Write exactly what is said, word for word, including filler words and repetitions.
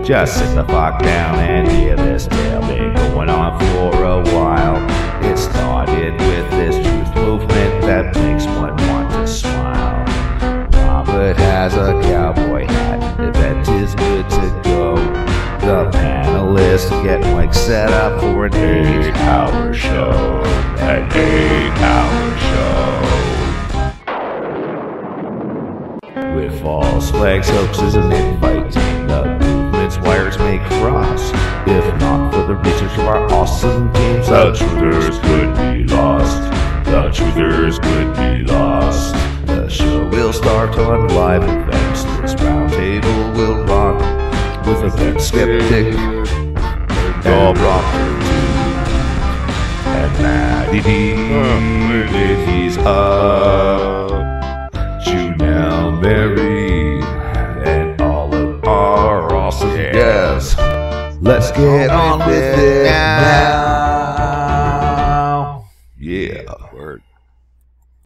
Just sit the fuck down and hear this tale. Been going on for a while. It started with this truth movement that makes one want to smile. Robert has a cowboy hat. Event is good to go. The panelists get Mike set up for an eight-hour show. An eight-hour show. With false flags, hoaxes, and infighting, the movement's wires may cross. If not for the research of our awesome teams, the truthers could be lost. The truthers could be lost. The show will start on live events. This roundtable will rock with a vet skeptic and rocker too. And Maddie D with he's up. Janelle Mary and all of our awesome guests. Let's get on with it now.